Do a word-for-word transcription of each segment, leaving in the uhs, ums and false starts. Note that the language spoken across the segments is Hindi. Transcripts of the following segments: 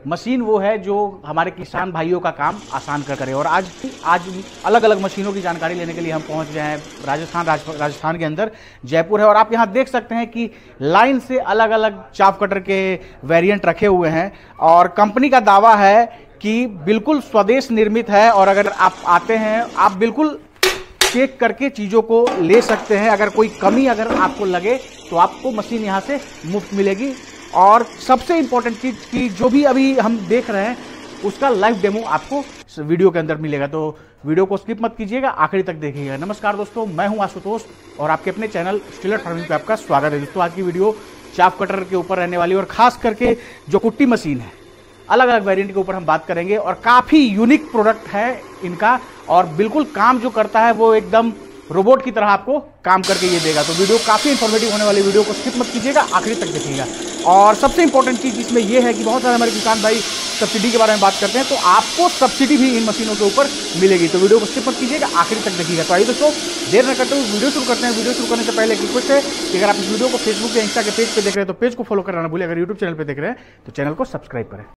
मशीन वो है जो हमारे किसान भाइयों का काम आसान कर करे। और आज आज अलग अलग मशीनों की जानकारी लेने के लिए हम पहुंच गए हैं राजस्थान राज, राजस्थान के अंदर जयपुर है। और आप यहां देख सकते हैं कि लाइन से अलग अलग चाप कटर के वेरिएंट रखे हुए हैं और कंपनी का दावा है कि बिल्कुल स्वदेश निर्मित है। और अगर आप आते हैं आप बिल्कुल चेक करके चीज़ों को ले सकते हैं। अगर कोई कमी अगर आपको लगे तो आपको मशीन यहाँ से मुफ्त मिलेगी। और सबसे इम्पोर्टेंट चीज़ कि जो भी अभी हम देख रहे हैं उसका लाइव डेमो आपको वीडियो के अंदर मिलेगा, तो वीडियो को स्किप मत कीजिएगा, आखिरी तक देखिएगा। नमस्कार दोस्तों, मैं हूं आशुतोष और आपके अपने चैनल स्टिलर फार्मिंग पे आपका स्वागत है। दोस्तों आज की वीडियो चाप कटर के ऊपर रहने वाली और खास करके जो कुट्टी मशीन है अलग अलग वेरिएंट के ऊपर हम बात करेंगे। और काफ़ी यूनिक प्रोडक्ट है इनका और बिल्कुल काम जो करता है वो एकदम रोबोट की तरह आपको काम करके ये देगा। तो वीडियो काफ़ी इन्फॉर्मेटिव होने वाली, वीडियो को स्किप मत कीजिएगा, आखिरी तक देखिएगा। और सबसे इंपॉर्टेंट चीज़ इसमें यह है कि बहुत सारे हमारे किसान भाई सब्सिडी के बारे में बात करते हैं, तो आपको सब्सिडी भी इन मशीनों के ऊपर मिलेगी। तो वीडियो को स्किप मत कीजिएगा, आखिरी तक देखिएगा। तो आइए दोस्तों देर न करते हुए वीडियो शुरू करते हैं। वीडियो शुरू करने से पहले एक रिक्वेस्ट है कि अगर आप इस वीडियो को फेसबुक या इंस्टा के पेज पे देख रहे हैं तो पेज को फॉलो करना ना भूलें। अगर यूट्यूब चैनल पर देख रहे हैं तो चैनल को सब्सक्राइब करें।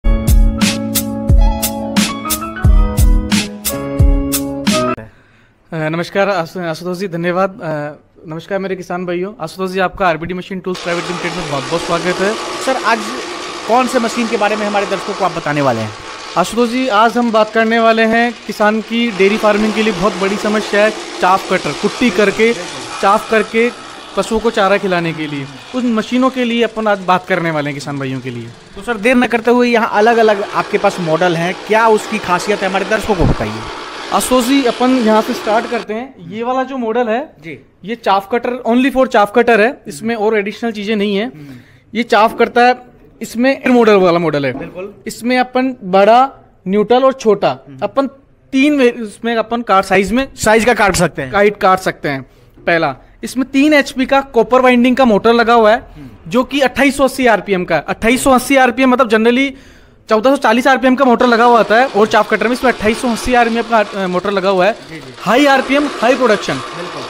नमस्कार आशुतोष जी, धन्यवाद। नमस्कार मेरे किसान भाइयों, आशुतोष जी आपका RBD machine tools private limited में बहुत बहुत स्वागत है। सर आज कौन से मशीन के बारे में हमारे दर्शकों को आप बताने वाले हैं? आशुतोष जी आज हम बात करने वाले हैं किसान की डेयरी फार्मिंग के लिए बहुत बड़ी समस्या है चाप कटर, कुट्टी करके चाप करके पशुओं को चारा खिलाने के लिए, उन मशीनों के लिए अपन आज बात करने वाले हैं किसान भाइयों के लिए। तो सर देर न करते हुए यहाँ अलग अलग आपके पास मॉडल हैं, क्या उसकी खासियत है हमारे दर्शकों को बताइए। आशुतोष जी अपन यहाँ से स्टार्ट करते हैं। ये वाला जो मॉडल है जी, ये chaff cutter only for chaff cutter है, इसमें और एडिशनल चीजें नहीं है। ये चाफ करता है, इसमें मॉडल वाला मॉडल है। बिल्कुल। इसमें अपन बड़ा, न्यूट्रल और छोटा अपन तीन इसमें अपन काट साइज में साइज का काट सकते हैं काट काट सकते हैं। पहला इसमें तीन एचपी का कॉपर वाइंडिंग का मोटर लगा हुआ है जो कि अट्ठाईस सौ अस्सी आरपीएम का। अट्ठाईस सौ अस्सी आरपीएम मतलब जनरली चौदह सौ चालीस आरपीएम का मोटर लगा हुआ होता है और चाप कटर में इसमें अट्ठाईस सौ अस्सी आरपीएम का मोटर लगा हुआ है। हाई आरपीएम हाई प्रोडक्शन,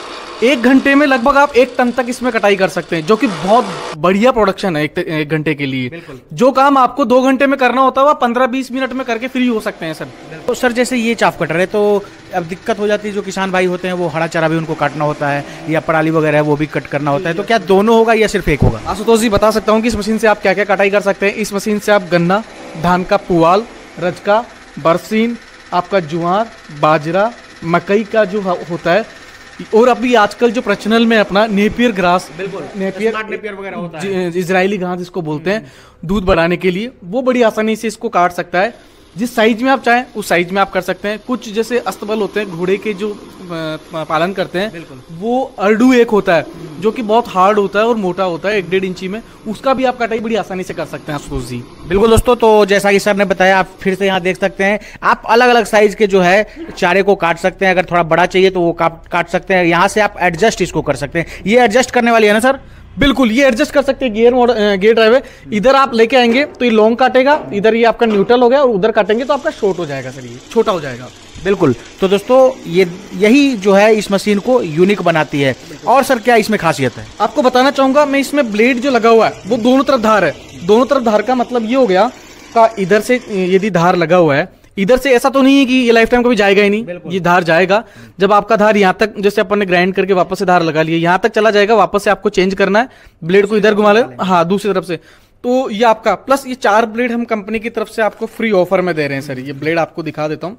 एक घंटे में लगभग आप एक टन तक इसमें कटाई कर सकते हैं, जो कि बहुत बढ़िया प्रोडक्शन है एक, एक घंटे के लिए। जो काम आपको दो घंटे में करना होता है वो पंद्रह बीस मिनट में करके फ्री हो सकते हैं सर। तो सर जैसे ये चाप कटर है तो अब दिक्कत हो जाती है, जो किसान भाई होते हैं वो हरा चारा भी उनको काटना होता है या पराली वगैरह है वो भी कट करना होता है, तो क्या दोनों होगा या सिर्फ एक होगा? आशुतोष जी बता सकता हूँ कि इस मशीन से आप क्या क्या कटाई कर सकते हैं। इस मशीन से आप गन्ना, धान का पुआल, रजका, बरसीन, आपका ज्वार, बाजरा, मकई का जो होता है, और अभी आजकल जो प्रचलन में अपना नेपियर ग्रास, बिल्कुल नेपियर नेपियर वगैरह होता है, इजरायली घास जिसको बोलते हैं, दूध बढ़ाने के लिए, वो बड़ी आसानी से इसको काट सकता है। जिस साइज में आप चाहें उस साइज में आप कर सकते हैं। कुछ जैसे अस्तबल होते हैं घोड़े के जो पालन करते हैं, वो अर्डू एक होता है जो कि बहुत हार्ड होता है और मोटा होता है, एक डेढ़ इंची में, उसका भी आप कटाई बड़ी आसानी से कर सकते हैं आशुतोष जी। बिल्कुल दोस्तों, तो जैसा कि सर ने बताया आप फिर से यहाँ देख सकते हैं, आप अलग अलग साइज के जो है चारे को काट सकते हैं। अगर थोड़ा बड़ा चाहिए तो वो काट सकते हैं। यहाँ से आप एडजस्ट इसको कर सकते हैं। ये एडजस्ट करने वाली है ना सर? बिल्कुल, ये एडजस्ट कर सकते हैं। गियर मोड गियर ड्राइव है, इधर आप लेके आएंगे तो ये लॉन्ग काटेगा, इधर ये आपका न्यूट्रल हो गया, और उधर काटेंगे तो आपका शॉर्ट हो जाएगा सर, ये छोटा हो जाएगा। बिल्कुल। तो दोस्तों ये यही जो है इस मशीन को यूनिक बनाती है। और सर क्या इसमें खासियत है? आपको बताना चाहूंगा मैं, इसमें ब्लेड जो लगा हुआ है वो दोनों तरफ धार है। दोनों तरफ धार का मतलब ये हो गया का इधर से यदि धार लगा हुआ है, इधर से ऐसा तो नहीं है कि ये लाइफ टाइम कभी जाएगा ही नहीं, ये धार जाएगा। जब आपका धार यहाँ तक, जैसे अपन ने ग्राइंड करके वापस से धार लगा लिया, यहाँ तक चला जाएगा, वापस से आपको चेंज करना है, ब्लेड को इधर घुमा ले, हाँ दूसरी तरफ से। तो ये आपका प्लस ये चार ब्लेड हम कंपनी की तरफ से आपको फ्री ऑफर में दे रहे हैं सर। ये ब्लेड आपको दिखा देता हूँ,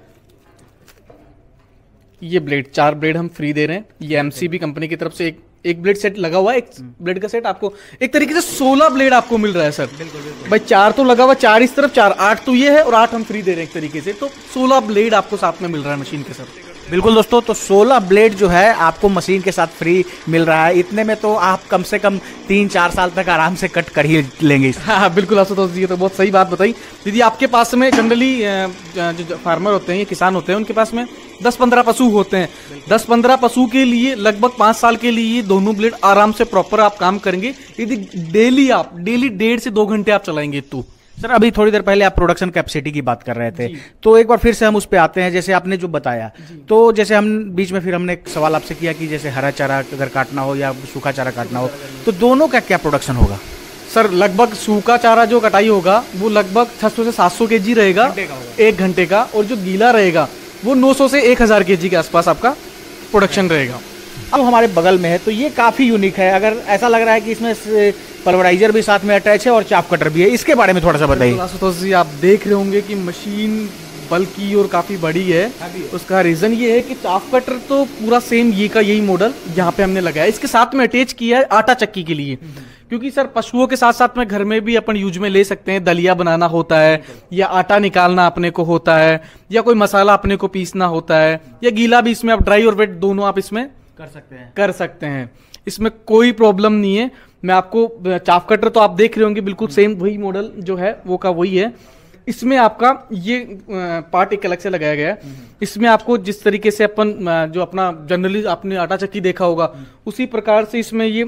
ये ब्लेड चार ब्लेड हम फ्री दे रहे हैं। ये एमसीबी कंपनी की तरफ से एक एक ब्लेड सेट लगा हुआ है, एक ब्लेड का सेट आपको एक तरीके से सोलह ब्लेड आपको मिल रहा है सर। बिल्कुल, बिल्कुल। भाई चार तो लगा हुआ, चार इस तरफ, चार आठ तो ये है और आठ हम फ्री दे रहे हैं एक तरीके से, तो सोलह ब्लेड आपको साथ में मिल रहा है मशीन के सर। बिल्कुल दोस्तों, तो सोलह ब्लेड जो है आपको मशीन के साथ फ्री मिल रहा है। इतने में तो आप कम से कम तीन चार साल तक आराम से कट कर ही लेंगे। हाँ बिल्कुल आशुतोष जी, ये तो बहुत सही बात बताई। दीदी आपके पास में जनरली जो फार्मर होते हैं, ये किसान होते हैं, उनके पास में दस पंद्रह पशु होते हैं। दस पंद्रह पशु के लिए लगभग पाँच साल के लिए दोनों ब्लेड आराम से प्रॉपर आप काम करेंगे यदि डेली आप डेली डेढ़ से दो घंटे आप चलाएंगे तो। सर अभी थोड़ी देर पहले आप प्रोडक्शन कैपेसिटी की बात कर रहे थे, तो एक बार फिर से हम उस पे आते हैं। जैसे आपने जो बताया, तो जैसे हम बीच में फिर हमने एक सवाल आपसे किया कि जैसे हरा चारा अगर काटना हो या सूखा चारा काटना हो, तो दोनों का क्या प्रोडक्शन होगा? सर लगभग सूखा चारा जो कटाई होगा वो लगभग छह सौ से सात सौ केजी रहेगा एक घंटे का, और जो गीला रहेगा वो नौ सौ से एक हज़ार केजी के आसपास आपका प्रोडक्शन रहेगा। अब हमारे बगल में है तो ये काफ़ी यूनिक है। अगर ऐसा लग रहा है कि इसमें पल्वराइजर भी साथ में अटैच है और चाप कटर भी है, इसके बारे में थोड़ा सा बताइए। आशुतोष जी आप देख रहे होंगे कि मशीन बल्कि और काफ़ी बड़ी है। उसका रीज़न ये है कि चाप कटर तो पूरा सेम ये का यही मॉडल यहाँ पे हमने लगाया, इसके साथ में अटैच किया है आटा चक्की के लिए, क्योंकि सर पशुओं के साथ साथ में घर में भी अपन यूज में ले सकते हैं। दलिया बनाना होता है या आटा निकालना अपने को होता है या कोई मसाला अपने को पीसना होता है या गीला भी, इसमें आप ड्राई और वेट दोनों आप इसमें कर सकते हैं कर सकते हैं इसमें कोई प्रॉब्लम नहीं है। मैं आपको चाप कटर तो आप देख रहे होंगे बिल्कुल सेम वही मॉडल जो है वो का वही है। इसमें आपका ये पार्ट एक अलग से लगाया गया है। इसमें आपको जिस तरीके से अपन जो अपना जनरली आपने आटा चक्की देखा होगा उसी प्रकार से इसमें ये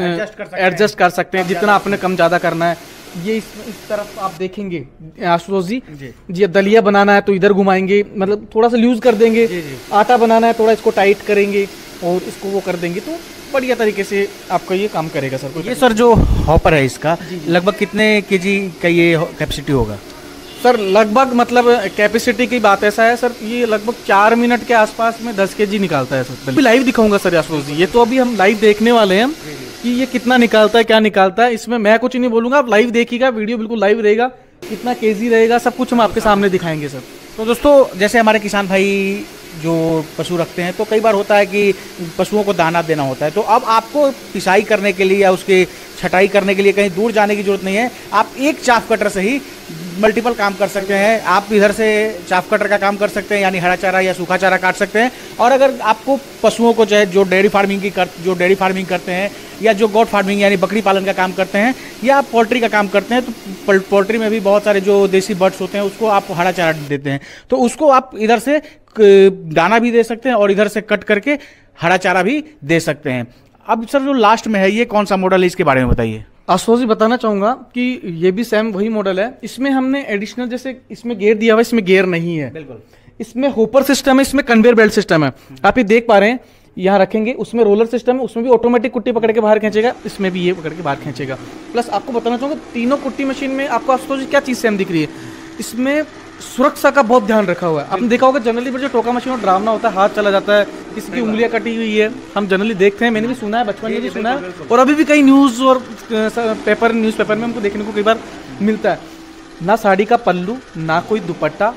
एडजस्ट कर सकते हैं जितना आपने कम ज्यादा करना है। ये इस, इस तरफ आप देखेंगे आशुतोष जी जी दलिया बनाना है तो इधर घुमाएंगे, मतलब थोड़ा सा लूज कर देंगे। जी जी। आटा बनाना है थोड़ा इसको टाइट करेंगे और इसको वो कर देंगे, तो बढ़िया तरीके से आपका ये काम करेगा सर। ये सर जो हॉपर है इसका लगभग कितने केजी का ये कैपेसिटी होगा? सर लगभग मतलब कैपेसिटी की बात ऐसा है सर, ये लगभग चार मिनट के आसपास में दस केजी निकालता है सर। अभी लाइव दिखाऊंगा सर आशुतोष जी, ये तो अभी हम लाइव देखने वाले हैं कि ये कितना निकालता है क्या निकालता है। इसमें मैं कुछ नहीं बोलूंगा, आप लाइव देखिएगा, वीडियो बिल्कुल लाइव रहेगा, कितना केजी रहेगा सब कुछ हम आपके सामने दिखाएंगे सर। तो दोस्तों जैसे हमारे किसान भाई जो पशु रखते हैं तो कई बार होता है कि पशुओं को दाना देना होता है, तो अब आपको पिसाई करने के लिए या उसके छटाई करने के लिए कहीं दूर जाने की जरूरत नहीं है। आप एक चाफ कटर से ही मल्टीपल काम कर सकते हैं। आप इधर से चाफ कटर का काम कर सकते हैं, यानी हरा चारा या सूखा चारा काट सकते हैं। और अगर आपको पशुओं को चाहे जो डेयरी फार्मिंग की कर जो डेयरी फार्मिंग करते हैं या जो गॉट फार्मिंग यानी बकरी पालन का काम करते हैं या पोल्ट्री का काम करते हैं, तो पोल्ट्री में भी बहुत सारे जो देसी बर्ड्स होते हैं उसको आप हरा चारा देते हैं, तो उसको आप इधर से दाना भी दे सकते हैं और इधर से कट करके हरा चारा भी दे सकते हैं। अब सर जो लास्ट में है ये कौन सा मॉडल है, इसके बारे में बताइए। आशुतोष जी बताना चाहूंगा कि ये भी सेम वही मॉडल है। इसमें हमने एडिशनल जैसे इसमें गेयर दिया हुआ है, इसमें गेयर नहीं है। बिल्कुल। इसमें होपर सिस्टम है, इसमें कन्वेयर बेल्ट सिस्टम है। आप ये देख पा रहे हैं, यहाँ रखेंगे, उसमें रोलर सिस्टम है, उसमें भी ऑटोमेटिक कुट्टी पकड़ के बाहर खींचेगा, इसमें भी ये पकड़ के बाहर खींचेगा। प्लस आपको बताना चाहूंगा तीनों कुट्टी मशीन में आपको आशुतोष जी क्या चीज सेम दिख रही है, इसमें सुरक्षा का बहुत ध्यान रखा हुआ है। आपने देखा होगा जनरली पर जो टोका मशीन और ड्रावना होता है, हाथ चला जाता है, किसी की उंगलियां कटी हुई है, हम जनरली देखते हैं, मैंने भी सुना है, बचपन में भी सुना है और अभी भी कई न्यूज़ और पेपर न्यूज़पेपर में हमको देखने को कई बार मिलता है। ना साड़ी का पल्लू, ना कोई दुपट्टा,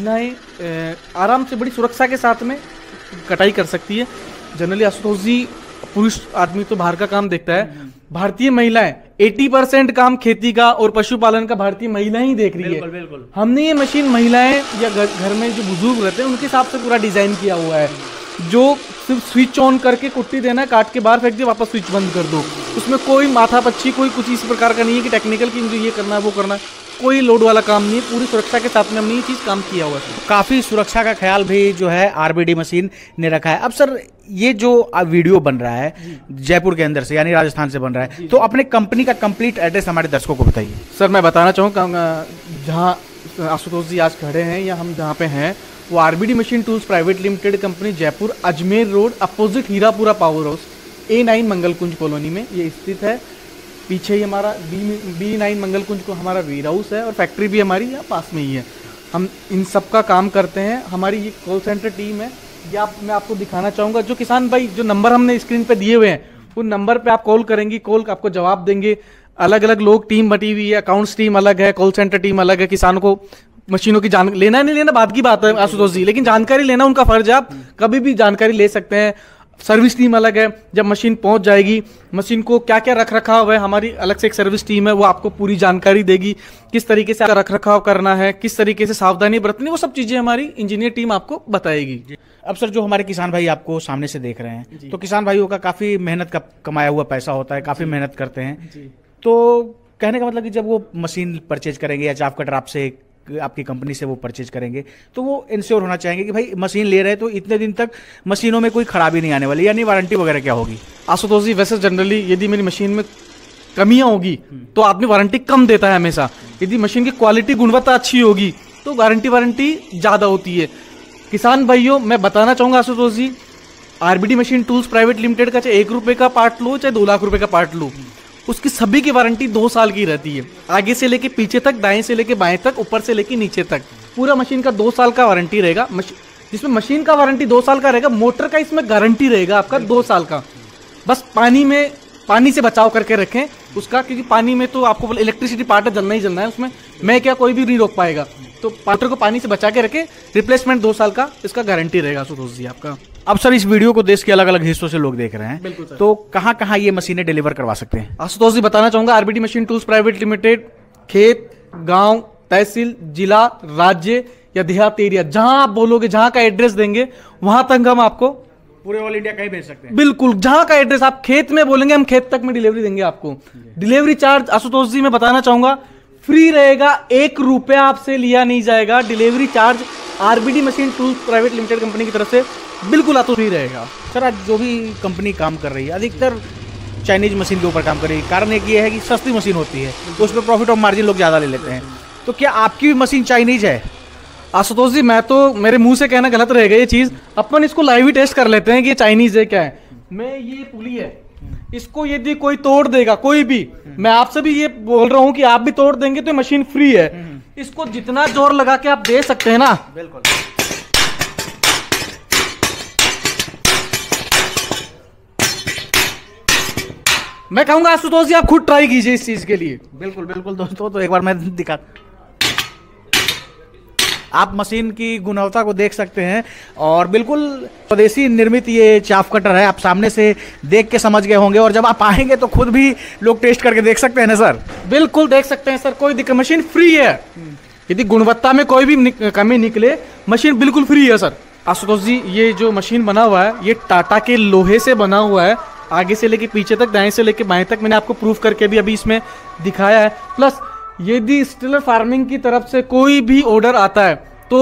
महिलाएं आराम से बड़ी सुरक्षा के साथ में कटाई कर सकती है। जनरली आशुतोष जी पुरुष आदमी तो बाहर का काम देखता है, भारतीय महिलाएं अस्सी परसेंट काम खेती का और पशुपालन का भारतीय महिलाएं ही देख रही है। बिल्कुल, बिल्कुल। हमने ये मशीन महिलाएं या घर में जो बुजुर्ग रहते हैं उनके हिसाब से पूरा डिजाइन किया हुआ है, जो सिर्फ स्विच ऑन करके कुट्टी देना है, काट के बाहर फेंक दिया, वापस स्विच बंद कर दो। उसमें कोई माथा पच्ची कोई कुछ इस प्रकार का नहीं है कि टेक्निकल की मुझे ये करना है वो करना है, कोई लोड वाला काम नहीं है। पूरी सुरक्षा के साथ में हमने ये चीज़ काम किया हुआ है। काफ़ी सुरक्षा का ख्याल भी जो है आरबीडी मशीन ने रखा है। अब सर ये जो वीडियो बन रहा है जयपुर के अंदर से यानी राजस्थान से बन रहा है, तो अपने कंपनी का कंप्लीट एड्रेस हमारे दर्शकों को बताइए। सर मैं बताना चाहूँगा जहाँ आशुतोष जी आज खड़े हैं या हम जहाँ पे हैं वो RBD machine tools private limited company Jaipur Ajmer road opposite Hirapura power house A nine Mangal Kunj colony में ये स्थित है। पीछे ही हमारा B B nine Mangal Kunj को हमारा वेयर हाउस है और फैक्ट्री भी हमारी यहाँ पास में ही है। हम इन सब का काम करते हैं। हमारी ये कॉल सेंटर टीम है, या आप मैं आपको दिखाना चाहूँगा जो किसान भाई जो नंबर हमने स्क्रीन पे दिए हुए हैं उन नंबर पे आप कॉल करेंगे, कॉल आपको जवाब देंगे। अलग अलग लोग टीम बटी हुई है, अकाउंट्स टीम अलग है, कॉल सेंटर टीम अलग है। किसानों को मशीनों की जान लेना नहीं लेना बात की बात है आशुतोष जी, लेकिन जानकारी लेना उनका फर्ज है। आप कभी भी जानकारी ले सकते हैं। सर्विस टीम अलग है, जब मशीन पहुंच जाएगी मशीन को क्या क्या रख रखाव है, हमारी अलग से एक सर्विस टीम है, वो आपको पूरी जानकारी देगी किस तरीके से रख रखाव करना है, किस तरीके से सावधानी बरतनी, वो सब चीजें हमारी इंजीनियर टीम आपको बताएगी। अब सर जो हमारे किसान भाई आपको सामने से देख रहे हैं, तो किसान भाइयों का काफी मेहनत का कमाया हुआ पैसा होता है, काफी मेहनत करते हैं। तो कहने का मतलब कि जब वो मशीन परचेज करेंगे या चाप कटर आपसे आपकी कंपनी से वो परचेज करेंगे तो वो इंश्योर होना चाहेंगे कि भाई मशीन ले रहे हैं तो इतने दिन तक मशीनों में कोई खराबी नहीं आने वाली, यानी वारंटी वगैरह क्या होगी? आशुतोष जी वैसे जनरली यदि मेरी मशीन में कमियां होगी तो आदमी वारंटी कम देता है हमेशा। यदि मशीन की क्वालिटी गुणवत्ता अच्छी होगी तो वारंटी वारंटी ज्यादा होती है। किसान भाइयों मैं बताना चाहूंगा Ashutosh ji, RBD machine tools private limited का चाहे एक रुपए का पार्ट लो चाहे दो लाख रुपए का पार्ट लो, उसकी सभी की वारंटी दो साल की रहती है, आगे से लेके पीछे तक, दाएं से लेके बाएं तक, ऊपर से लेके नीचे तक, पूरा मशीन का दो साल का वारंटी रहेगा। जिसमें मशीन का वारंटी दो साल का रहेगा, मोटर का इसमें गारंटी रहेगा आपका दो साल का। बस पानी में पानी से बचाव करके रखें उसका, क्योंकि पानी में तो आपको इलेक्ट्रिसिटी पार्ट है, जलना ही जलना है उसमें, मैं क्या कोई भी नहीं रोक पाएगा। तो मोटर को पानी से बचा के रखें, रिप्लेसमेंट दो साल का इसका गारंटी रहेगा आशुतोष जी आपका। अब सर इस वीडियो को देश के अलग अलग हिस्सों से लोग देख रहे हैं, तो कहाँ कहाँ ये मशीनें डिलीवर करवा सकते हैं? आशुतोष जी बताना चाहूंगा, RBD machine tools private limited खेत, गांव, तहसील, जिला, राज्य या देहात एरिया, जहां आप बोलोगे, जहां का एड्रेस देंगे वहां तक हम आपको पूरे ऑल इंडिया कहीं भेज सकते हैं। बिल्कुल, जहां का एड्रेस आप खेत में बोलेंगे हम खेत तक में डिलीवरी देंगे आपको। डिलीवरी चार्ज आशुतोष जी मैं बताना चाहूंगा फ्री रहेगा, एक रुपया आपसे लिया नहीं जाएगा। Delivery charge RBD machine tools private limited company की तरफ से बिल्कुल आपको फ्री रहेगा। सर आज जो भी कंपनी काम कर रही है अधिकतर चाइनीज मशीन के ऊपर काम कर रही है, कारण एक ये है कि सस्ती मशीन होती है तो उसमें प्रॉफिट और मार्जिन लोग ज्यादा ले लेते हैं। तो क्या आपकी भी मशीन चाइनीज है? आशुतोष जी मैं तो, मेरे मुंह से कहना गलत रहेगा ये चीज, अपन इसको लाइव ही टेस्ट कर लेते हैं कि ये चाइनीज है क्या है। मैं ये पुली है, इसको यदि कोई तोड़ देगा, कोई भी, मैं आपसे भी ये बोल रहा हूं कि आप भी तोड़ देंगे तो मशीन फ्री है। इसको जितना जोर लगा के आप दे सकते हैं ना, बिल्कुल मैं कहूंगा आशुतोष जी आप खुद ट्राई कीजिए इस चीज के लिए। बिल्कुल बिल्कुल दोस्तों, तो एक बार मैं दिखा, आप मशीन की गुणवत्ता को देख सकते हैं और बिल्कुल स्वदेशी निर्मित ये चाफ कटर है। आप सामने से देख के समझ गए होंगे और जब आप आएंगे तो खुद भी लोग टेस्ट करके देख सकते हैं ना सर? बिल्कुल देख सकते हैं सर, कोई दिक्कत, मशीन फ्री है। यदि गुणवत्ता में कोई भी निक, कमी निकले, मशीन बिल्कुल फ्री है सर। आशुतोष जी ये जो मशीन बना हुआ है ये टाटा के लोहे से बना हुआ है, आगे से लेके पीछे तक, दाएं से लेके बाएं तक, मैंने आपको प्रूफ करके भी अभी इसमें दिखाया है। प्लस यदि स्टिलर फार्मिंग की तरफ से कोई भी ऑर्डर आता है तो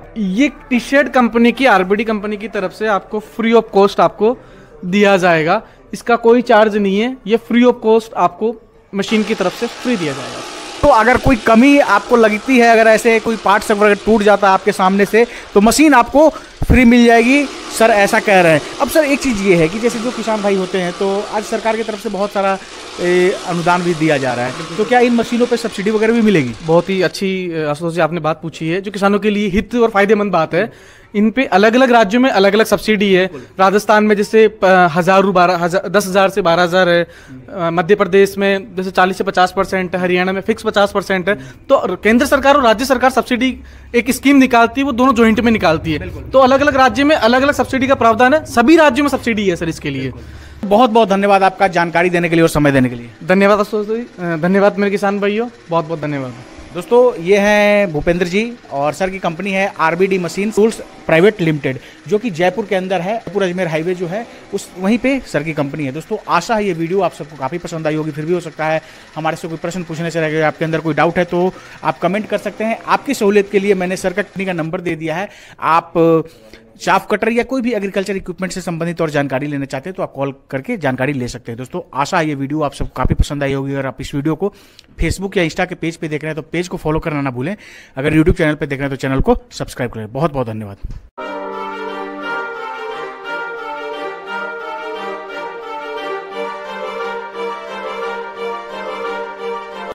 ये टी शर्ट कंपनी की, आरबीडी कंपनी की तरफ से आपको फ्री ऑफ कॉस्ट आपको दिया जाएगा। इसका कोई चार्ज नहीं है, ये फ्री ऑफ कॉस्ट आपको मशीन की तरफ से फ्री दिया जाएगा। तो अगर कोई कमी आपको लगती है, अगर ऐसे कोई पार्ट्स अगर टूट जाता है आपके सामने से, तो मशीन आपको फ्री मिल जाएगी, सर ऐसा कह रहे हैं। अब सर एक चीज़ ये है कि जैसे जो किसान भाई होते हैं तो आज सरकार की तरफ से बहुत सारा ए, अनुदान भी दिया जा रहा है, तो क्या इन मशीनों पे सब्सिडी वगैरह भी मिलेगी? बहुत ही अच्छी आशुतोष जी आपने बात पूछी है, जो किसानों के लिए हित और फायदेमंद बात है। इन पे अलग अलग राज्यों में अलग अलग सब्सिडी है। राजस्थान में जैसे हजार बारह हजार दस हजार से बारह हजार है, मध्य प्रदेश में जैसे चालीस से पचास परसेंट है, हरियाणा में फिक्स पचास परसेंट है। तो केंद्र सरकार और राज्य सरकार सब्सिडी एक स्कीम निकालती है, वो दोनों जॉइंट में निकालती है। तो अलग अलग राज्य में अलग अलग सब्सिडी का प्रावधान है, सभी राज्यों में सब्सिडी है सर इसके लिए। बहुत बहुत धन्यवाद आपका जानकारी देने के लिए और समय देने के लिए। धन्यवाद आशुतोष जी, धन्यवाद मेरे किसान भाइयों, बहुत बहुत धन्यवाद। दोस्तों ये हैं भूपेंद्र जी और सर की कंपनी है RBD machine tools private limited, जो कि जयपुर के अंदर है। जयपुर अजमेर हाईवे जो है उस वहीं पे सर की कंपनी है। दोस्तों आशा है ये वीडियो आप सबको काफ़ी पसंद आई होगी। फिर भी हो सकता है हमारे से कोई प्रश्न पूछने से रह गए, आपके अंदर कोई डाउट है तो आप कमेंट कर सकते हैं। आपकी सहूलियत के लिए मैंने सर का कंपनी का नंबर दे दिया है। आप चाफ कटर या कोई भी एग्रीकल्चर इक्विपमेंट से संबंधित और जानकारी लेना चाहते हैं तो आप कॉल करके जानकारी ले सकते हैं। दोस्तों आशा है ये वीडियो आप सबको काफ़ी पसंद आई होगी। अगर आप इस वीडियो को फेसबुक या इंस्टा के पेज पे देख रहे हैं तो पेज को फॉलो करना ना भूलें। अगर यूट्यूब चैनल पे देख रहे हैं तो चैनल को सब्सक्राइब करें। बहुत बहुत धन्यवाद।